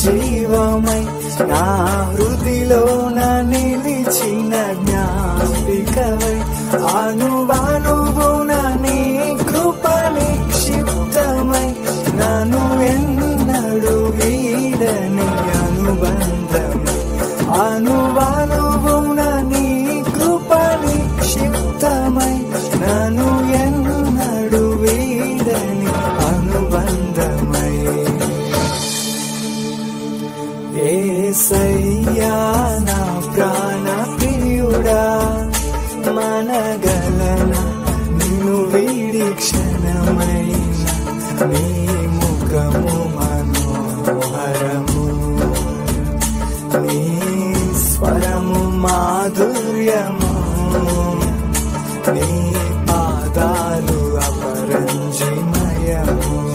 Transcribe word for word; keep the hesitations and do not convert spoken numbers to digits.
జీవమై నా హృదిలోన నిలిచిన జ్ఞాపికవై అనువానువున నీ కృప నిక్షిప్తమై నన్ను ఎన్నడు వీడని అనుబంధమై అనువానువున నీ కృప నిక్షిప్తమై నన్ను ఎన్నడు వీడని అనుబంధమై యేసయ్యా నా ప్రాణ ప్రియుడా మనగలన నిన్ను వీడి క్షణమైన నీ ముఖము మనోహరము నీ స్వరము మాధుర్యము నీ పాదాలు అపరంజిమయము